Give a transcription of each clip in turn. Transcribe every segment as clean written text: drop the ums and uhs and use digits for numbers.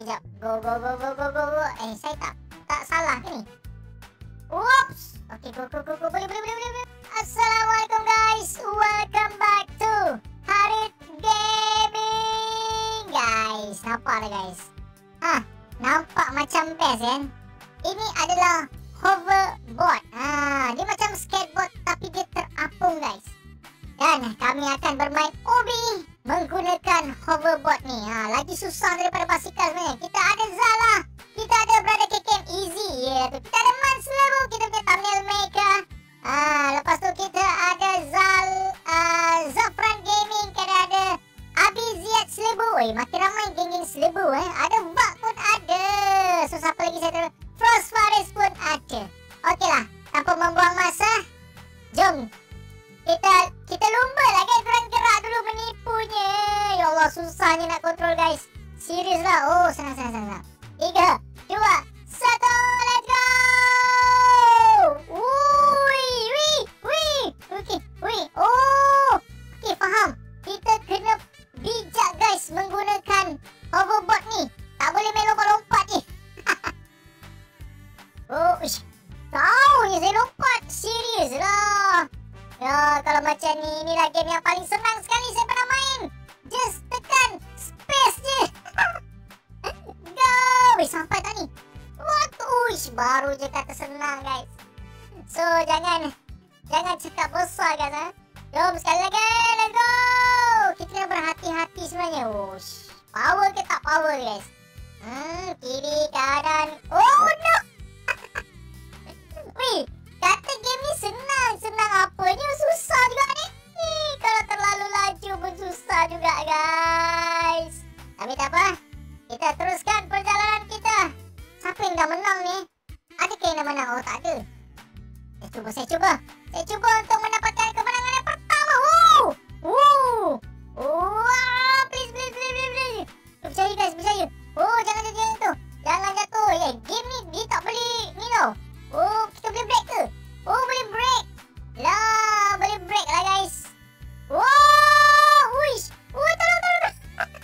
Sekejap. Go, go, go, go, go, go, go. Saya tak salah ke ni? Whoops. Okay, go, go, go, go. Boleh, boleh, boleh, boleh. Assalamualaikum guys. Welcome back to Harith Gaming. Guys, nampak tak guys? Nampak macam best kan? Ini adalah hoverboard. Dia macam skateboard tapi dia terapung guys. Dan kami akan bermain Obi menggunakan hoverboard ni. Lagi susah daripada basikal sebenarnya. Kita ada Zala, kita ada Brother KKM Easy, kita ada Man Selabu, kita punya thumbnail maker. Lepas tu kita ada Zafran Gaming, kita ada Abi Ziad Selebu. Makin ramai geng-geng Selebu. Ada Vak pun ada. So siapa lagi saya tahu? Frost Faris pun ada. Okeylah, tanpa membuang masa, jom kita lumba lah kan. Korang gerak dulu menipunya. Ya Allah, susahnya nak kontrol guys. Serius lah. Oh, senang. 3, 2, 1, let's go. Okay, faham. Kita kena bijak guys menggunakan hoverboard ni. Tak boleh main lompat-lompat ni. Tahu je saya lompat. Serius lah. Ya, kalau macam ni, inilah game yang paling senang sekali saya pernah main. Just tekan space je. Go. Sampai tak ni? What? Baru je kata senang guys. So, jangan cakap besar guys. Jom sekali lagi. Let's go. Kita kena berhati-hati sebenarnya. Power ke tak power guys? Kiri, kanan. Oh no. Kata game ni senang apanya, susah juga ni. Kalau terlalu laju pun susah juga guys. Tapi tak apa, kita teruskan perjalanan kita. Siapa yang dah menang ni? Adakah yang dah menang? Oh, tak ada. Saya cuba untuk mendapatkan kemenangan yang pertama. Please. Percaya guys, percaya. Jangan jatuh. Jangan jatuh. Game ni dia tak boleh ni tau. Kita boleh break ke? Boleh break. Boleh break lah guys. Tolong.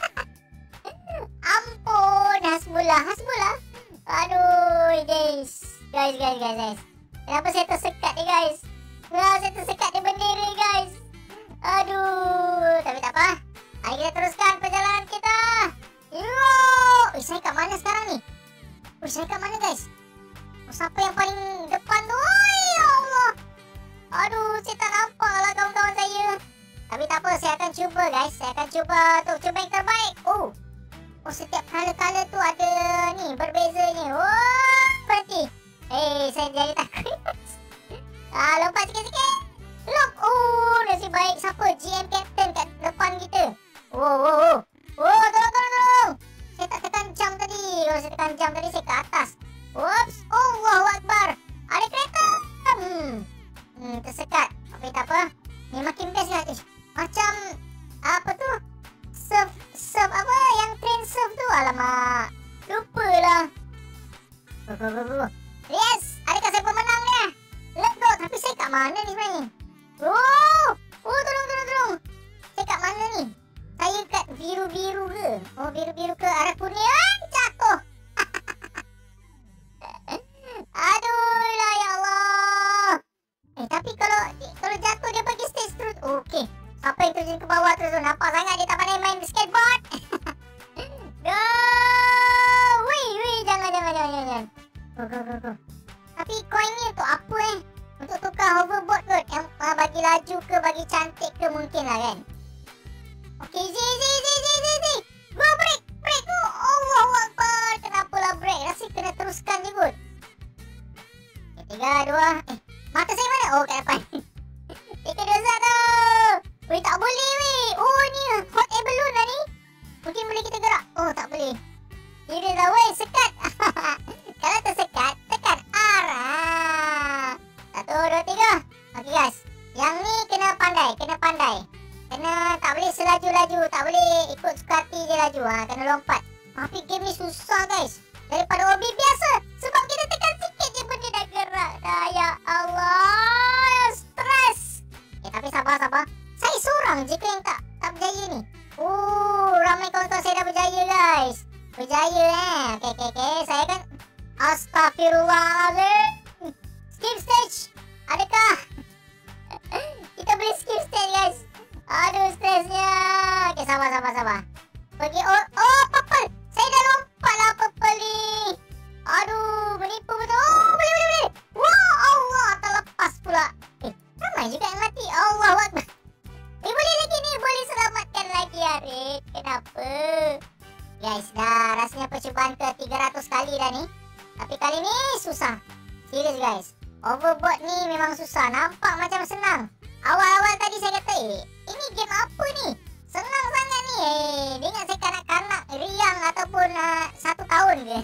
Ampun, hasbullah. Aduh, guys. Kenapa saya tersekat ni guys? Saya tersekat di bendera guys. Aduh, tapi tak apa. Mari kita teruskan perjalanan kita. Saya kat mana sekarang ni? Saya kat mana guys? Siapa yang paling depan tu? Ya Allah. Aduh, saya tak nampak lah kawan-kawan saya. Tapi tak apa, saya akan cuba guys. Saya akan cuba yang terbaik. Setiap color tu ada ni, berbezanya. Berarti saya jadi takut. Lompat sikit-sikit. Nasib baik. Siapa? GM Captain kat depan kita. Tolong. Saya tak tekan jam tadi. Kalau saya tekan jam tadi, saya ke atas. Allahu Akbar. Ada kereta. Tersekat. Tapi tak apa. Ni makin best lah. Macam apa tu? Surf apa? Yang train surf tu. Alamak. Lupalah. Go. Yes. Adakah saya pemenang ni? Let's go. Tapi saya kat mana ni sebenarnya? Tolong. Saya kat mana ni? Saya kat biru-biru ke? Biru-biru ke arah kuning. Jatuh. Aduh lah ya Allah. Tapi kalau jatuh dia bagi stage terus. Okey. Siapa yang terjun ke bawah terus? Nampak sangat dia tak pandai main skateboard. Go. Jangan. Go. Tapi koin ni untuk apa Untuk tukar hoverboard kot. Yang bagi laju ke, bagi cantik ke mungkin lah kan. Okey, Zee. Go break. Go. Allahu Akbar. Kenapalah break? Rasa kena teruskan je kot. 3, 2. Mata saya mana? Kat depan. 3, 2, 1. Tak boleh ni hot air balloon lah ni. Mungkin boleh kita gerak. Tak boleh. Serius lah sekat. Kalau tersekat, tekan R. 1, 2, 3. Okey guys. Yang ni kena pandai. Kena tak boleh selaju-laju. Tak boleh ikut suka hati je laju. Kena lompat. Tapi game ni susah guys. Daripada Obi biasa. Sebab kita tekan sikit je benda dah gerak dah. Ya Allah. Stres. Tapi sabar. Saya seorang je yang tak berjaya ni. Ramai kawan-kawan saya dah berjaya guys. Berjaya Okey. Saya kan Astaghfirullahaladzim. Skip stage. Adakah kita boleh skip stage guys? Aduh stresnya. Okey sabar. Pergi. Oh purple. Saya dah lompat lah purple ni. Aduh menipu betul. Oh boleh. Wah Allah terlepas pula. Ramai juga yang mati. Allahuakbar. Boleh lagi ni. Boleh selamatkan lagi Arik. Kenapa? Guys dah rasanya percubaan ke 300 kali dah ni. Tapi kali ni susah. Serius guys. Overboard ni memang susah. Nampak macam senang. Awal-awal tadi saya kata ini game apa ni? Senang sangat ni. Dia ingat saya kanak-kanak riang ataupun 1 tahun ke.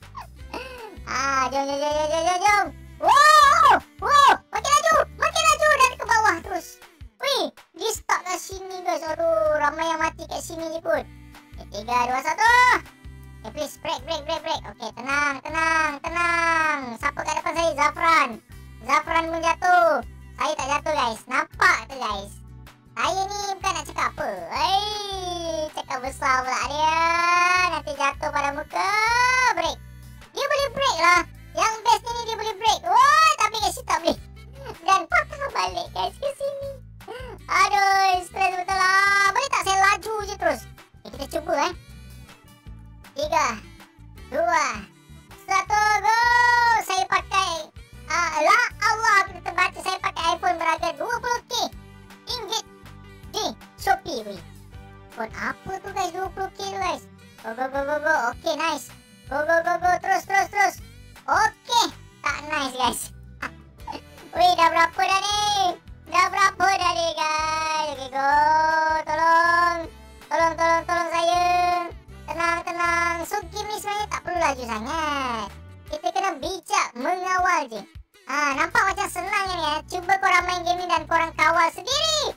Jom. Wow. Makin laju dan ke bawah terus. Wih, dia stuck kat sini guys. Aduh, ramai yang mati kat sini je pun. 3, 2, 1. Please break. Okey, tenang. Siapa kat depan saya? Zafran pun jatuh. Saya tak jatuh guys. Nampak tu guys. Saya ni bukan nak cakap apa. Cakap besar pula dia. Nanti jatuh pada muka. Break. Dia boleh break lah. Yang best ni dia boleh break. Wah, tapi kat sini tak boleh. Dan patah balik guys ke sini. Aduh, stres betul lah. Boleh tak saya laju je terus? Kita cuba 3, 2, 1, go! Saya pakai Allah, kita terbaca saya pakai iPhone berharga 20k ringgit di Shopee weh. Phone apa tu guys 20k tu guys. Go. Okay nice. Go. Terus. Okay, tak nice guys. Weh dah berapa dah ni? Guys. Okay go. Tolong saya. Tenang. So game ni sebenarnya tak perlu laju sangat. Kita kena bijak mengawal je. Nampak macam senang ni ya. Cuba korang main game ni dan korang kawal sendiri.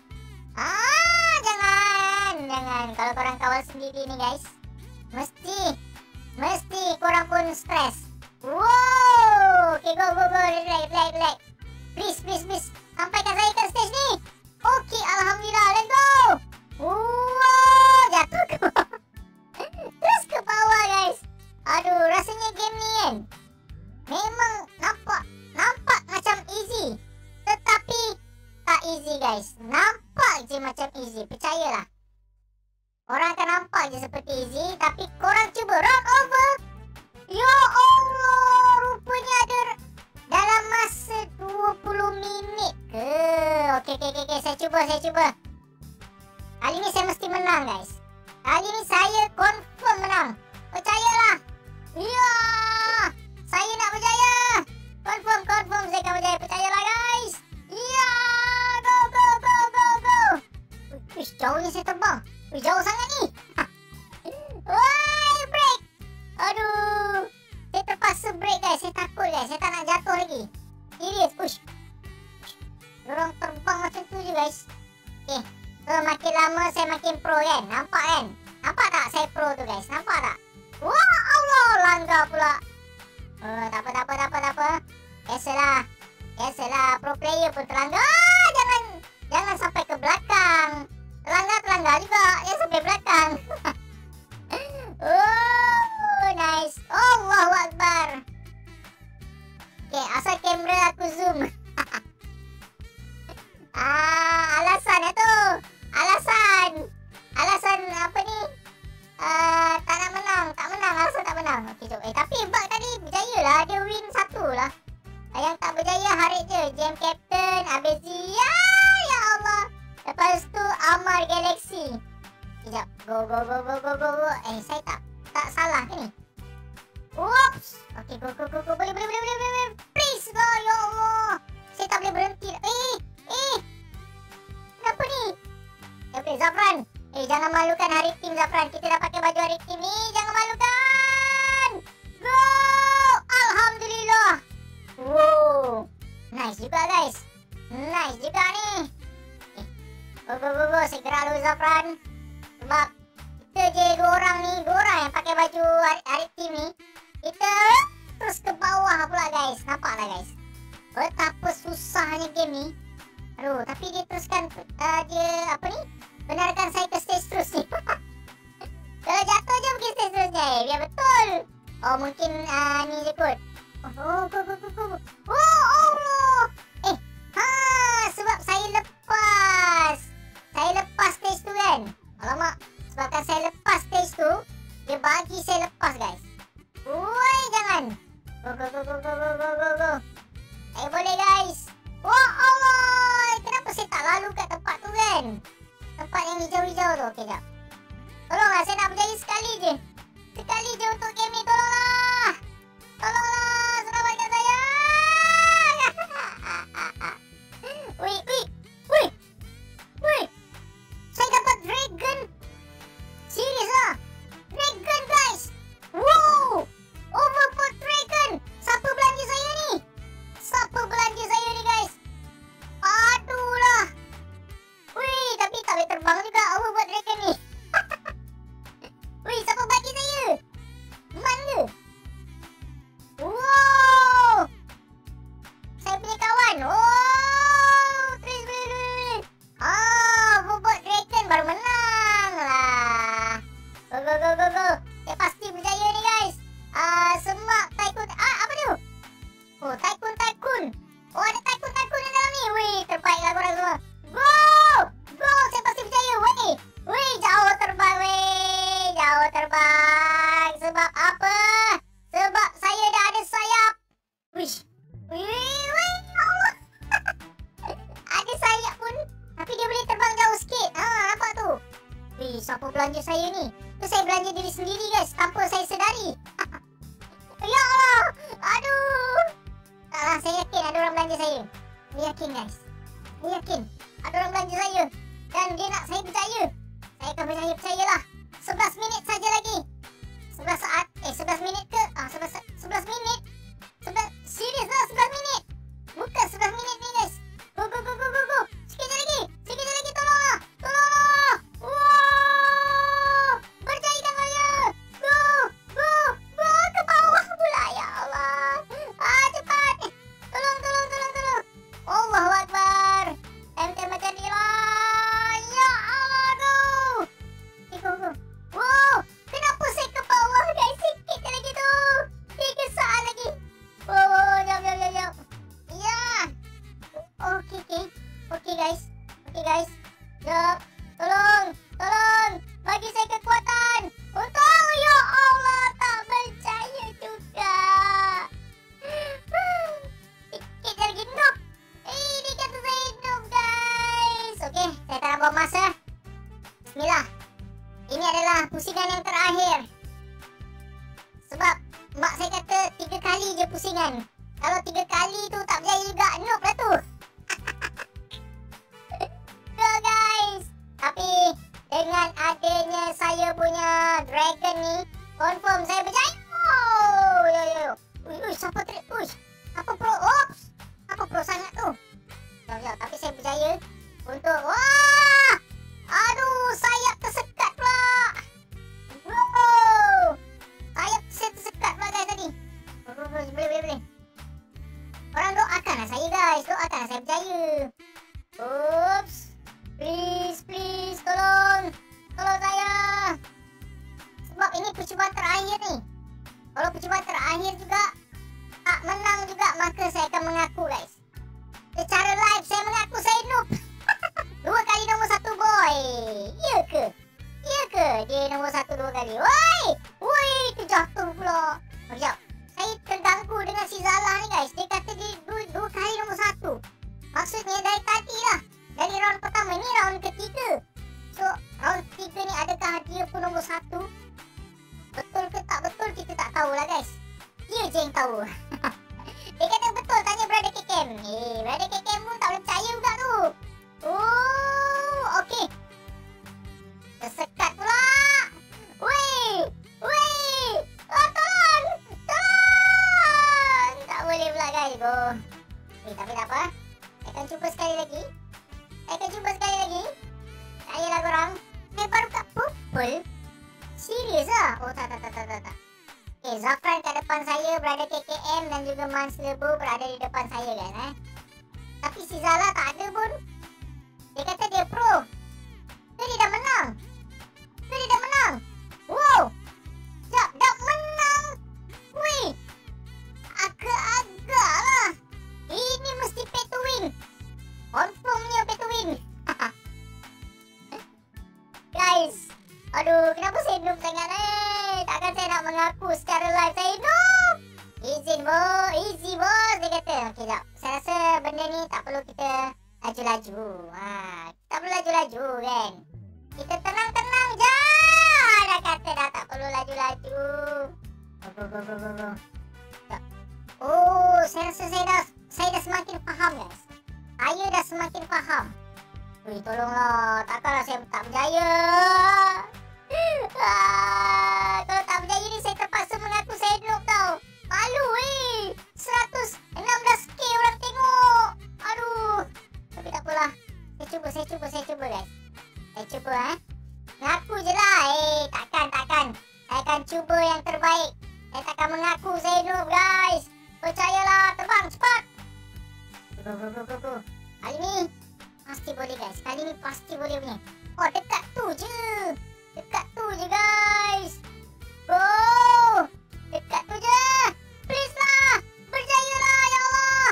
Jangan. Kalau korang kawal sendiri ni guys, mesti korang pun stres. Wow. Okay go. Relax. Please. Sampaikan saya ke stage ni. Okay, alhamdulillah. Let's go. Wow, jatuh ke bawah. Terus ke bawah guys. Aduh, rasanya game ni kan memang nampak macam easy, tetapi tak easy guys. Nampak je macam easy, percayalah. Orang akan nampak je seperti easy, tapi korang cuba round over. Ya Allah, rupanya ada dalam masa 20 minit ke. Okay. Saya cuba. Kali ni saya mesti menang guys. Kali ni saya confirm menang. Percayalah. Ya, saya nak berjaya. Confirm saya akan berjaya. Percayalah guys. Ya, go. Uish, jauhnya saya terbang. Jauh sangat ni. Wah, break. Aduh, saya terpaksa break guys. Saya takut guys. Saya tak nak jatuh lagi. Serius, push. Dorang terbang macam tu je guys. Okay. So, makin lama saya makin pro kan. Nampak kan? Nampak tak saya pro tu guys? Nampak tak? Wah Allah, langgar pula. Tak apa. Biasalah. Pro player pun terlanggar. Jangan sampai ke belakang. Terlanggar juga. Jangan sampai belakang. Nice. Allahuakbar. Okay, asal kamera aku zoom. Alasan tu. Alasan apa ni? Tak menang. Alasan tak menang. Okey, jom. Tapi bug tadi berjaya lah. Dia win 1 lah. Yang tak berjaya harit je. Jam Captain, Abezia. Ya Allah. Lepas tu Amar Galaxy. Sekejap. Go. Saya tak salah ke ni? Whoops. Okey, go. Boleh. Please go. Ya Allah. Saya tak boleh berhenti. Kenapa ni? Okay, Zafran. Jangan malukan hari tim Zafran. Kita dah pakai baju hari tim ni. Jangan malukan. Go. Alhamdulillah. Wow. Nice juga guys. Nice juga ni. Go. Segera lu Zafran. Sebab kita je 2 orang ni. 2 orang yang pakai baju hari tim ni. Kita terus ke bawah pula guys. Nampak lah guys. Betapa susahnya game ni. Aduh, tapi dia teruskan dia apa ni? Benarkan saya ke stage terus ni. Kalau jatuh je pergi stage terusnya. guys. Biar betul. Oh mungkin ni je kot. Oh go. Oh Allah. Sebab saya lepas. Saya lepas stage tu kan. Alamak. Sebabkan saya lepas stage tu, dia bagi saya lepas guys. Woi jangan. Go. Saya boleh guys. Wah Allah. Kenapa saya tak lalu kat tempat tu kan? Tempat yang hijau-hijau tu. Okey jap. Tolonglah saya nak berjaya sekali je. Sekali je untuk game ni. Tolonglah. Selamatkan saya. Wih. Saya dapat dragon. Serius lah. Dragon guys. Wow. Overboard dragon. Siapa belanja saya ni? Guys? Aduh lah. Wih, tapi tak boleh terbang juga overboard dragon ni. Wih, siapa bagi saya? Man ke? Wow. Saya punya kawan. Oh, terus. Overboard dragon baru menang lah. Go. Saya pasti berjaya ni guys. Semak tycoon. Apa tu? Oh, tycoon. Oh, ada tycoon di dalam ni. Wih, terbaiklah korang semua. Go, saya pasti berjaya. Wih, jauh terbang. Sebab apa? Sebab saya dah ada sayap. Wih, Allah. Ada sayap pun. Tapi dia boleh terbang jauh sikit. Nampak tu? Wih, siapa belanja saya ni? Tu saya belanja diri sendiri guys, tanpa saya sedari. Ya Allah. Aduh. Taklah, saya yakin ada orang belanja saya. Saya yakin guys. Saya yakin ada orang belanja saya. Dan dia nak saya berjaya. Saya akan percayalah. 11 minit saja lagi. 11 minit ke? 11 minit. Serius lah 11 minit. Bukan 11 minit ni guys. Go. Sikit lagi. Tolonglah. Wow. Berjayakan saya. Go. Ke bawah pula. Ya Allah. Cepat. Tolong. Allahu Akbar. Macam ni lah. Ya Allah. Go. Wow. Kenapa saya ke bawah guys? Sikit lagi tu. 3 saat lagi. Wow. Jom. Ya. Okey guys. Jom. Tolong. Bagi saya kekuatan. Untung. Ya Allah. Tak percaya juga. Sikit lagi noob. Ini kata saya noob guys. Okey. Saya tak nak buang masa. Bismillah. Ini adalah pusingan yang terakhir. Sebab mak saya kata 3 kali je pusingan. Kalau 3 kali tu tak berjaya juga, noob lah tu. Go guys. Tapi dengan adanya saya punya dragon ni, confirm saya berjaya. Yo. Siapa trip push? Apa pro? Oops. Apa pro sangat tu? Jom. Tapi saya berjaya untuk... Wah! Aduh, sayap tersekat pula. Wow. Sayap tersekat pula guys tadi. Boleh. Korang doakanlah saya guys. Doakanlah saya berjaya. Oops. Please. Tolong saya. Sebab ini percubaan terakhir ni. Kalau percubaan terakhir juga tak menang juga, maka saya akan mengaku guys. Secara live saya mengaku saya noob. 2 kali nombor 1 boy. Ya ke? Dia nombor 1 2 kali. Woi, terjatuh pula. Sekejap. Saya terganggu dengan si Zala ni guys. Dia kata dia 2 kali nombor 1. Maksudnya dari tadi lah. Dari round pertama ni round ketiga. So round ketiga ni adakah dia pun nombor 1? Betul ke tak betul kita tak tahulah guys. Dia je yang tahu. Dia kata betul, tanya Brother Kekem. Brother Kekem pun tak boleh percaya juga tu. Oh, okey. Tersekat pula. Weh. Tolong. Tak boleh pula guys. Tapi tak apa. Saya akan cuba sekali lagi. Ayolah korang. Saya baru kat purple. Serius lah. Oh tak. Okay, Zafran kat depan saya, Brother KKM dan juga Mans Lebu berada di depan saya kan. Tapi si Zala tak ada pun. Dia kata dia pro. Dia dah menang. Wow. Sekejap, mengaku secara live. Saya noob. Izin bos, easy bos, dia kata. Okey, jap. Saya rasa benda ni tak perlu kita laju-laju. Tak perlu laju-laju kan. Kita tenang-tenang je. Dah kata dah tak perlu laju-laju. Go. Oh, saya rasa saya dah semakin faham guys. Saya dah semakin faham. Ui, tolonglah. Takkanlah saya tak berjaya. Kalau tak berjaya ni saya terpaksa mengaku saya noob tau. Malu 116k orang tengok. Aduh. Tapi tak apalah. Saya cuba guys. Saya cuba Ngaku je lah. Takkan. Saya akan cuba yang terbaik. Saya takkan mengaku saya noob guys. Percayalah. Terbang cepat. Go. Kali ni pasti boleh guys. Kali ni pasti boleh punya. Oh, dekat tu je guys. Go. Dekat tu je. Please lah. Berjayalah ya Allah.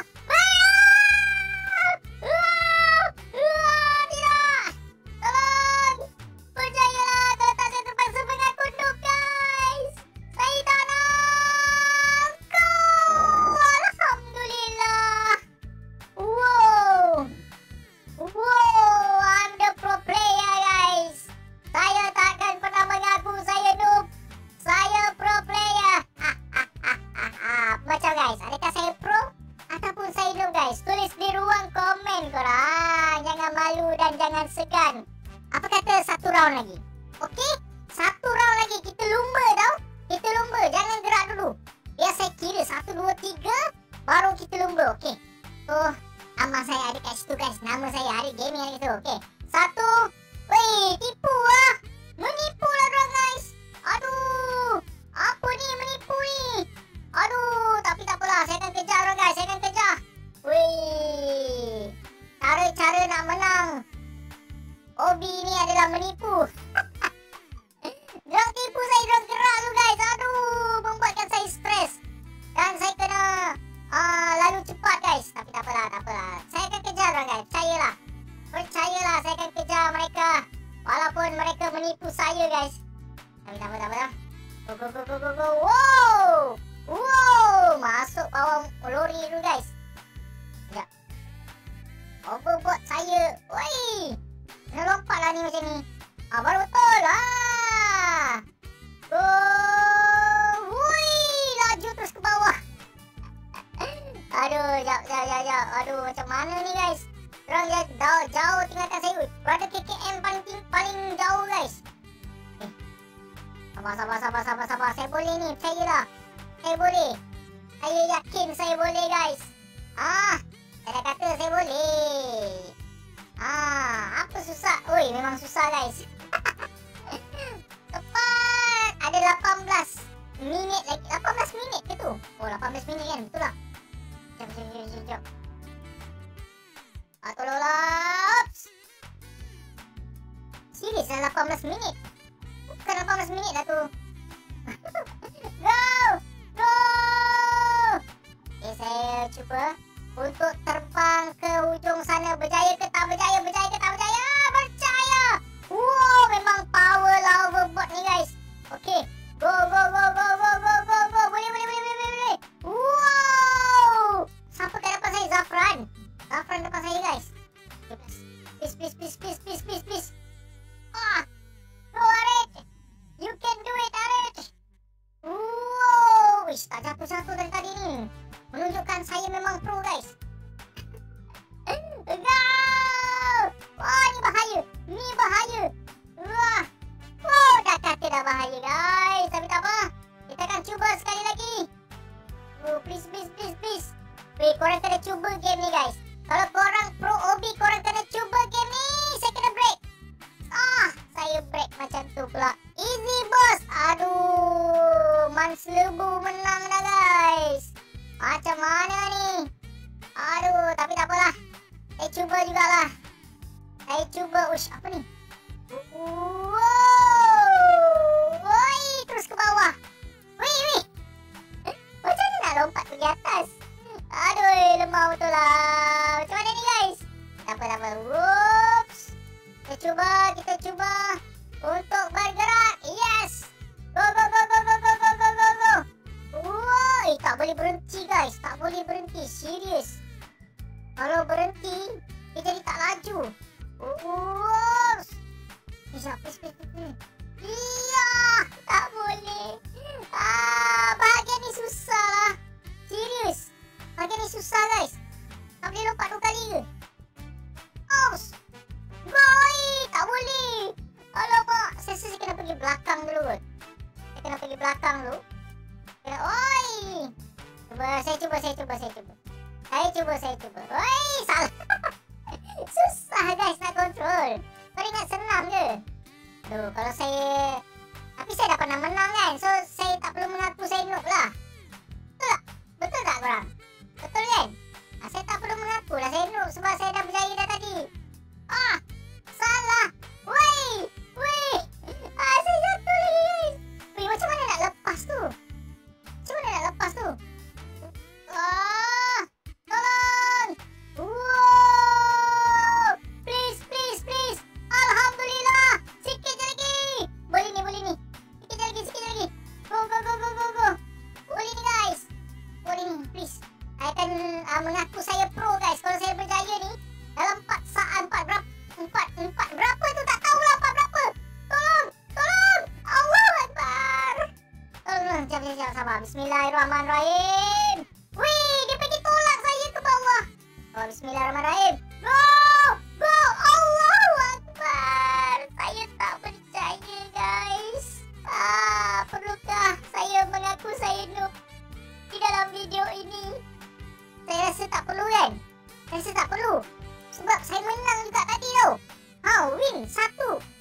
Tidak. Tolong. Berjayalah. Kalau tak saya terpaksa mengaku noob guys. Saya tak nak. Alhamdulillah. Wow, I'm the pro player guys. Saya takkan pernah mengaku saya noob. Saya pro player. Macam guys, adakah saya pro ataupun saya noob guys? Tulis di ruang komen korang. Jangan malu dan jangan segan. Apa kata satu round lagi? Okey? Satu round lagi. Kita lumba tau. Kita lumba. Jangan gerak dulu. Biar saya kira 1, 2, 3. Baru kita lumba. Okey. So, nama saya ada kat situ guys. Nama saya ada gaming ada situ. Okey. 1. Weh, tipu lah. Menipu lah dorang guys. Aduh. Apa ni menipu ni? Aduh. Tapi tak apalah. Saya akan kejar dorang guys. Saya akan kejar. Weh. Cara-cara nak menang Obi ni adalah menipu. Dorang tipu saya. Dorang gerak tu guys. Aduh. Membuatkan saya stres. Dan saya kena lalu cepat guys. Tapi tak apalah. Saya akan kejar dorang guys. Percayalah saya akan kejar mereka. Walaupun mereka menipu saya guys. Tapi tak apa. Go. Wow. Masuk bawah lori tu guys. Sekejap. Overboard saya. Woi. Kena lompat lah ni macam ni. Baru betul lah. Go. Woi. Laju terus ke bawah. Aduh, jap. Aduh, macam mana ni guys? Orang jauh tinggalkan saya. Berada KKM paling jauh guys. Sabar. Saya boleh ni, percayalah. Saya boleh. Saya yakin saya boleh guys. Saya dah kata saya boleh. Apa susah? Oi, memang susah guys. Tepat. Ada 18 minit lagi. 18 minit ke tu? Oh, 18 minit kan? Betul lah. Jom. Tolonglah. Serius dah 18 minit. Bukan 18 minit dah tu. Go. Okay, saya cuba untuk terbang ke hujung sana. Berjaya ke tak berjaya? Percaya. Wow, memang power lah overboard ni guys. Okay. Go. Boleh. Wow. Siapa kat depan saya? Zafran depan saya guys. Please. Go Arit. You can do it Arit. Wow. Wish, tak jatuh dari tadi ni. Menunjukkan saya memang pro guys. Go. Wah, ni bahaya. Wah. Wow, dah kata dah bahaya guys. Tapi tak apa. Kita akan cuba sekali lagi. Oh, please. Weh, korang kena cuba game ni guys. Kalau korang pro Obi, korang kena cuba game ni. Saya kena break. Saya break macam tu pula. Easy boss. Aduh, Manslebu menang dah guys. Macam mana ni? Aduh, tapi tak apalah. Saya cuba jugalah. Ush, apa ni? Wow. Woi, terus ke bawah. Wih. Macam mana nak lompat pergi atas? Aduh, lemah betul lah. Macam mana ni guys? Tak apa. Whoops. Kita cuba untuk bergerak. Yes. Go. serius. Kalau berhenti, dia jadi tak laju. Uus. Please. Iya, tak boleh. Bahagian ni susah lah. Serius. Bahagian ni susah guys. Tak boleh lompat 2 kali ke? Aus. Boy, tak boleh. Alamak, saya kena pergi belakang dulu kot. Saya kena pergi belakang dulu. Oi. Saya cuba. Oi, salah. Susah guys nak kontrol. Kau ingat senang je. Aduh, kalau saya... Tapi saya dah pernah menang kan. So, saya tak perlu mengaku saya noob lah. Betul tak? Betul tak korang? Betul kan? Saya tak perlu mengaku lah saya noob sebab saya dah berjaya dah tadi. Salah. Woi. Saya jatuh lagi guys. Weh, macam mana nak lepas tu? Tolong. Wow. Please. Alhamdulillah. Sikit je lagi. Boleh ni. Sikit je lagi. Go. Boleh ni guys. Boleh ni, please. Saya akan mengaku saya pro guys. Kalau saya berjaya ni dalam 4 saat 4 berapa tu tak tahulah 4 berapa. Tolong. Allahu Akbar. Tolong, jap sabar. Bismillahirrahmanirrahim. Wih, dia pergi tolak saya ke bawah. Bismillahirrahmanirrahim. Go. Allahu Akbar. Saya tak percaya guys. Perlukah saya mengaku saya noob di dalam video ini? Saya rasa tak perlu kan? Sebab saya menang juga tadi tau. Win 1.